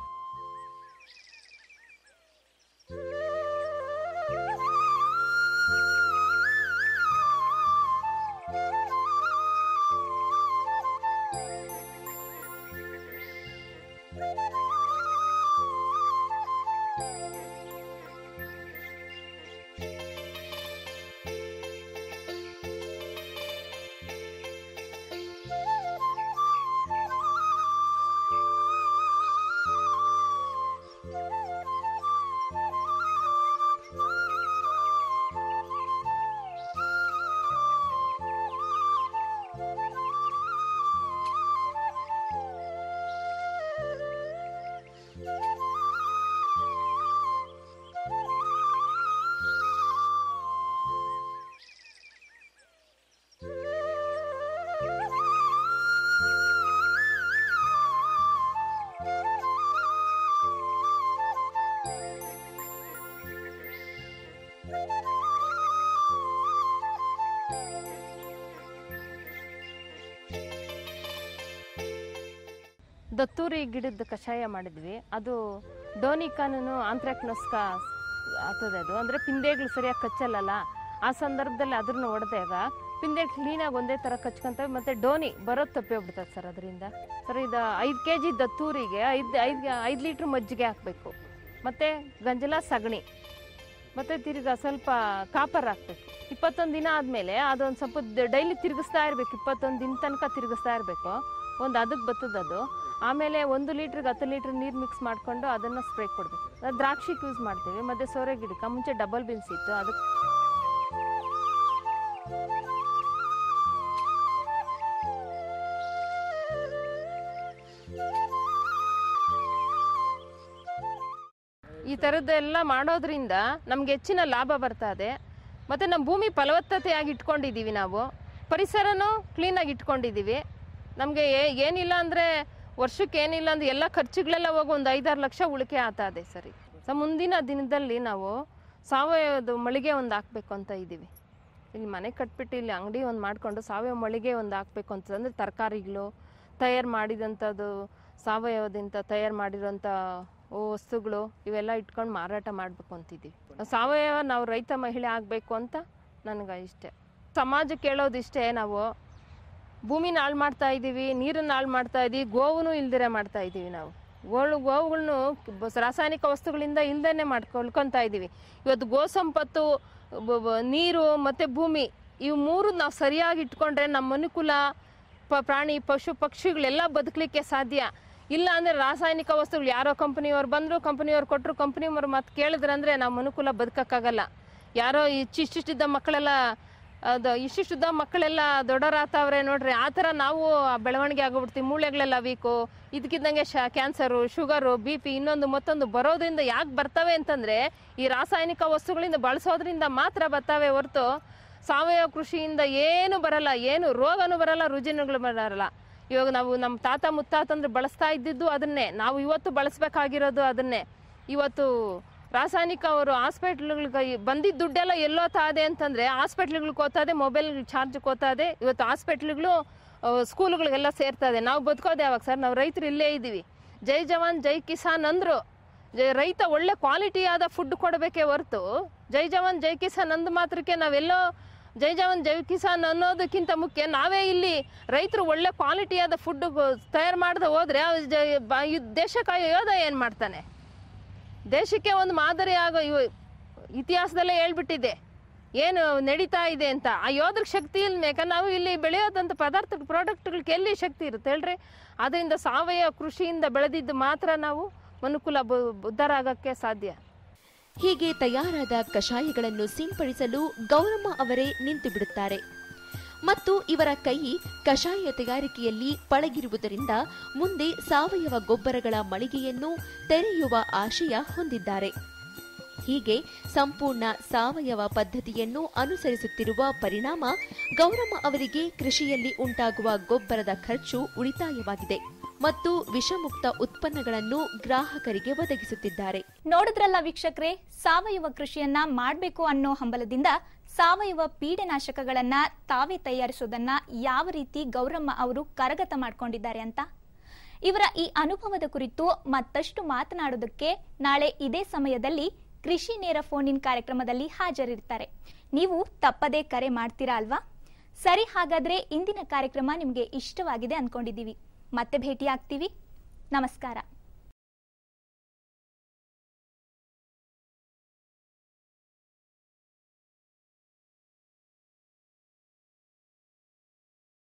C: ದತ್ತೂರಿ ಗಿಡದ ಕಷಾಯ ಮಾಡಿದ್ವಿ. ಅದು ಡೋನಿಕಾನು ಆಂಥ್ರಾಕ್ನೋಸ್ಕ ಆಗ್ತದೆ. ಅದು ಅಂದರೆ ಪಿಂದೆಗಳು ಸರಿಯಾಗಿ ಕಚ್ಚಲ್ಲಲ್ಲ, ಆ ಸಂದರ್ಭದಲ್ಲಿ ಅದನ್ನ ಹೊಡೆದಾಗ ಪಿಂದೆ ಕ್ಲೀನಾಗಿ ಒಂದೇ ಥರ ಕಚ್ಕೊಂತವೆ. ಮತ್ತು ಡೋನಿ ಬರೋದು ತಪ್ಪೋಗ್ಬಿಡ್ತದೆ ಸರ್ ಅದರಿಂದ. ಸರ್ ಇದು ಐದು ಕೆ ಜಿ ದತ್ತೂರಿಗೆ ಐದು ಐದು ಐದು ಲೀಟ್ರ್ ಮಜ್ಜಿಗೆ ಹಾಕಬೇಕು, ಮತ್ತು ಗಂಜಲ, ಸಗಣಿ, ಮತ್ತು ತಿರ್ಗಿ ಸ್ವಲ್ಪ ಕಾಪರ್ ಹಾಕಬೇಕು. ಇಪ್ಪತ್ತೊಂದು ದಿನ ಆದಮೇಲೆ ಅದೊಂದು ಸ್ವಲ್ಪ ಡೈಲಿ ತಿರುಗಿಸ್ತಾ ಇರಬೇಕು. ಇಪ್ಪತ್ತೊಂದು ದಿನ ತನಕ ತಿರುಗಿಸ್ತಾ ಇರಬೇಕು. ಒಂದು ಅದಕ್ಕೆ ಬರ್ತದದು. ಆಮೇಲೆ ಒಂದು ಲೀಟ್ರಿಗೆ ಹತ್ತು ಲೀಟ್ರ್ ನೀರು ಮಿಕ್ಸ್ ಮಾಡಿಕೊಂಡು ಅದನ್ನು ಸ್ಪ್ರೇ ಕೊಡಬೇಕು. ದ್ರಾಕ್ಷಿಗೆ ಯೂಸ್ ಮಾಡ್ತೀವಿ. ಮತ್ತು ಸೋರೆ ಗಿಡಕ್ಕೆ ಮುಂಚೆ ಡಬಲ್ ಬೀನ್ಸ್ ಇತ್ತು, ಅದಕ್ಕೆ ಈ ಥರದ್ದೆಲ್ಲ ಮಾಡೋದ್ರಿಂದ ನಮ್ಗೆ ಹೆಚ್ಚಿನ ಲಾಭ ಬರ್ತದೆ. ಮತ್ತು ನಮ್ಮ ಭೂಮಿ ಫಲವತ್ತತೆಯಾಗಿ ಇಟ್ಕೊಂಡಿದ್ದೀವಿ, ನಾವು ಪರಿಸರನೂ ಕ್ಲೀನಾಗಿ ಇಟ್ಕೊಂಡಿದ್ದೀವಿ. ನಮಗೆ ಏನಿಲ್ಲ ಅಂದರೆ ವರ್ಷಕ್ಕೆ ಏನಿಲ್ಲ ಅಂದರೆ ಎಲ್ಲ ಖರ್ಚುಗಳೆಲ್ಲ ಹೋಗಿ ಒಂದು ಐದಾರು ಲಕ್ಷ ಉಳಿಕೆ ಆಗ್ತದೆ ಸರಿ. ಸೊ ಮುಂದಿನ ದಿನದಲ್ಲಿ ನಾವು ಸಾವಯವದ ಮಳಿಗೆ ಒಂದು ಹಾಕಬೇಕು ಅಂತ ಇದ್ದೀವಿ. ಇಲ್ಲಿ ಮನೆ ಕಟ್ಬಿಟ್ಟು ಇಲ್ಲಿ ಅಂಗಡಿ ಒಂದು ಮಾಡಿಕೊಂಡು ಸಾವಯವ ಮಳಿಗೆ ಒಂದು ಹಾಕ್ಬೇಕು ಅಂತಂದರೆ ತರಕಾರಿಗಳು ತಯಾರು ಮಾಡಿದಂಥದ್ದು ಸಾವಯವದಿಂದ ತಯಾರು ಮಾಡಿರೋಂಥ ವಸ್ತುಗಳು ಇವೆಲ್ಲ ಇಟ್ಕೊಂಡು ಮಾರಾಟ ಮಾಡಬೇಕು ಅಂತಿದ್ದೀವಿ. ಸಾವಯವ ನಾವು ರೈತ ಮಹಿಳೆ ಆಗಬೇಕು ಅಂತ ನನಗೆ ಇಷ್ಟೇ. ಸಮಾಜಕ್ಕೆ ಹೇಳೋದಿಷ್ಟೇ, ನಾವು ಭೂಮಿನ ಹಾಳು ಮಾಡ್ತಾ ಇದ್ದೀವಿ, ನೀರನ್ನು ಹಾಳು ಮಾಡ್ತಾ ಇದ್ದೀವಿ, ಗೋವನ್ನು ಇಲ್ದಿರೆ ಮಾಡ್ತಾ ಇದ್ದೀವಿ. ನಾವು ಗೋಳು ಗೋವುಗಳನ್ನು ರಾಸಾಯನಿಕ ವಸ್ತುಗಳಿಂದ ಇಲ್ದೇ ಮಾಡ್ಕೊಳ್ಕೊತಾ ಇದ್ದೀವಿ. ಇವತ್ತು ಗೋ ಸಂಪತ್ತು, ನೀರು ಮತ್ತು ಭೂಮಿ ಇವು ಮೂರು ನಾವು ಸರಿಯಾಗಿ ಇಟ್ಕೊಂಡ್ರೆ ನಮ್ಮ ಅನುಕೂಲ, ಪ ಪ್ರಾಣಿ ಪಶು ಪಕ್ಷಿಗಳೆಲ್ಲ ಬದುಕಲಿಕ್ಕೆ ಸಾಧ್ಯ. ಇಲ್ಲ ಅಂದರೆ ರಾಸಾಯನಿಕ ವಸ್ತುಗಳು ಯಾರೋ ಕಂಪ್ನಿಯವ್ರು ಬಂದರು, ಕಂಪ್ನಿಯವ್ರು ಕೊಟ್ಟರು, ಕಂಪ್ನಿಯವ್ರು ಮತ್ತೆ ಕೇಳಿದ್ರೆ ಅಂದರೆ ನಮ್ಮ ಅನುಕೂಲ ಬದುಕೋಕ್ಕಾಗಲ್ಲ. ಯಾರೋ ಇಷ್ಟಿಷ್ಟಿದ್ದ ಮಕ್ಕಳೆಲ್ಲ ಅದು ಇಷ್ಟಿಷ್ಟಿದ್ದ ಮಕ್ಕಳೆಲ್ಲ ದೊಡ್ಡವರಾತವ್ರೆ ನೋಡ್ರಿ, ಆ ಥರ ನಾವು ಬೆಳವಣಿಗೆ ಆಗೋಗ್ಬಿಡ್ತೀವಿ. ಮೂಳೆಗಳೆಲ್ಲ ವೀಕು, ಇದಕ್ಕಿದ್ದಂಗೆ ಶ ಕ್ಯಾನ್ಸರು, ಶುಗರು, ಬಿ ಪಿ ಇನ್ನೊಂದು ಮತ್ತೊಂದು ಬರೋದ್ರಿಂದ ಯಾಕೆ ಬರ್ತವೆ ಅಂತಂದರೆ ಈ ರಾಸಾಯನಿಕ ವಸ್ತುಗಳಿಂದ ಬಳಸೋದ್ರಿಂದ ಮಾತ್ರ ಬರ್ತವೆ ಹೊರತು ಸಾವಯವ ಕೃಷಿಯಿಂದ ಏನು ಬರಲ್ಲ, ಏನು ರೋಗನೂ ಬರಲ್ಲ, ರುಜಿನಗಳು ಬರಲ್ಲ. ಇವಾಗ ನಾವು ನಮ್ಮ ತಾತ ಮುತ್ತಾತಂದ್ರೆ ಬಳಸ್ತಾ ಇದ್ದಿದ್ದು ಅದನ್ನೇ, ನಾವು ಇವತ್ತು ಬಳಸಬೇಕಾಗಿರೋದು ಅದನ್ನೇ. ಇವತ್ತು ರಾಸಾಯನಿಕ ಅವರು ಹಾಸ್ಪಿಟ್ಲ್ಗಳಿಗೆ ಬಂದಿದ್ದ ದುಡ್ಡೆಲ್ಲ ಎಲ್ಲೋತಾದೆ ಅಂತಂದರೆ ಹಾಸ್ಪಿಟ್ಲ್ಗಳಿಗೆ ಹೋಗ್ತದೆ, ಮೊಬೈಲ್ ಚಾರ್ಜ್ಗೆ ಹೋಗ್ತದೆ. ಇವತ್ತು ಹಾಸ್ಪಿಟ್ಲ್ಗಳು ಸ್ಕೂಲ್ಗಳಿಗೆಲ್ಲ ಸೇರ್ತದೆ. ನಾವು ಬದುಕೋದು ಯಾವಾಗ ಸರ್? ನಾವು ರೈತರು ಇಲ್ಲೇ ಇದ್ದೀವಿ. ಜೈ ಜವಾನ್ ಜೈ ಕಿಸಾನ್ ಅಂದರು. ರೈತ ಒಳ್ಳೆ ಕ್ವಾಲಿಟಿಯಾದ ಫುಡ್ ಕೊಡಬೇಕೇ ಹೊರತು ಜೈ ಜವಾನ್ ಜೈ ಕಿಸಾನ್ ಅಂದ ಮಾತ್ರಕ್ಕೆ ನಾವೆಲ್ಲೋ ಜೈ ಜವಾನ್ ಜೈ ಕಿಸಾನ್ ಅನ್ನೋದಕ್ಕಿಂತ ಮುಖ್ಯ ನಾವೇ ಇಲ್ಲಿ ರೈತರು ಒಳ್ಳೆ ಕ್ವಾಲಿಟಿಯಾದ ಫುಡ್ ತಯಾರು ಮಾಡದೆ ಹೋದರೆ ದೇಶ ಕಾಯೋ ಯೋಧ ಏನು ಮಾಡ್ತಾನೆ? ದೇಶಕ್ಕೆ ಒಂದು ಮಾದರಿ ಆಗೋ ಇತಿಹಾಸದಲ್ಲೇ ಹೇಳ್ಬಿಟ್ಟಿದೆ ಏನು ನಡೀತಾ ಇದೆ ಅಂತ. ಆ ಯೋಧರ ಶಕ್ತಿ ಇಲ್ಮೇಕ ನಾವು ಇಲ್ಲಿ ಬೆಳೆಯೋದಂಥ ಪದಾರ್ಥ ಪ್ರಾಡಕ್ಟ್ಗಳಿಗೆ ಎಲ್ಲಿ ಶಕ್ತಿ ಇರುತ್ತೆ ಹೇಳ್ರಿ? ಅದರಿಂದ ಸಾವಯವ ಕೃಷಿಯಿಂದ ಬೆಳೆದಿದ್ದು ಮಾತ್ರ ನಾವು ಅನುಕೂಲ ಉದ್ಧಾರ ಆಗೋಕ್ಕೆ ಸಾಧ್ಯ.
B: ಹೀಗೆ ತಯಾರಾದ ಕಷಾಯಗಳನ್ನು ಸಿಂಪಡಿಸಲು ಗೌರಮ್ಮ ಅವರೇ ನಿಂತು ಬಿಡುತ್ತಾರೆ. ಮತ್ತು ಇವರ ಕೈ ಕಷಾಯ ತಯಾರಿಕೆಯಲ್ಲಿ ಪಳಗಿರುವುದರಿಂದ ಮುಂದೆ ಸಾವಯವ ಗೊಬ್ಬರಗಳ ಮಳಿಗೆಯನ್ನು ತೆರೆಯುವ ಆಶಯ ಹೊಂದಿದ್ದಾರೆ. ಹೀಗೆ ಸಂಪೂರ್ಣ ಸಾವಯವ ಪದ್ಧತಿಯನ್ನು ಅನುಸರಿಸುತ್ತಿರುವ ಪರಿಣಾಮ ಗೌರಮ್ಮ ಅವರಿಗೆ ಕೃಷಿಯಲ್ಲಿ ಉಂಟಾಗುವ ಗೊಬ್ಬರದ ಖರ್ಚು ಉಳಿತಾಯವಾಗಿದೆ ಮತ್ತು ವಿಷಮುಕ್ತ ಉತ್ಪನ್ನಗಳನ್ನು ಗ್ರಾಹಕರಿಗೆ ಒದಗಿಸುತ್ತಿದ್ದಾರೆ.
A: ನೋಡಿದ್ರಲ್ಲ ವೀಕ್ಷಕರೇ, ಸಾವಯವ ಕೃಷಿಯನ್ನ ಮಾಡಬೇಕು ಅನ್ನೋ ಹಂಬಲದಿಂದ ಸಾವಯವ ಪೀಡನಾಶಕಗಳನ್ನ ತಾವೇ ತಯಾರಿಸೋದನ್ನ ಯಾವ ರೀತಿ ಗೌರಮ್ಮ ಅವರು ಕರಗತ ಮಾಡ್ಕೊಂಡಿದ್ದಾರೆ ಅಂತ. ಇವರ ಈ ಅನುಭವದ ಕುರಿತು ಮತ್ತಷ್ಟು ಮಾತನಾಡೋದಕ್ಕೆ ನಾಳೆ ಇದೇ ಸಮಯದಲ್ಲಿ ಕೃಷಿ ನೇರ ಫೋನ್ ಇನ್ ಕಾರ್ಯಕ್ರಮದಲ್ಲಿ ಹಾಜರಿರ್ತಾರೆ. ನೀವು ತಪ್ಪದೇ ಕರೆ ಮಾಡ್ತೀರಾ ಅಲ್ವಾ? ಸರಿ, ಹಾಗಾದ್ರೆ ಇಂದಿನ ಕಾರ್ಯಕ್ರಮ ನಿಮಗೆ ಇಷ್ಟವಾಗಿದೆ ಅನ್ಕೊಂಡಿದ್ದೀವಿ. ಮತ್ತೆ ಭೇಟಿ ಆಗ್ತೀವಿ. ನಮಸ್ಕಾರ.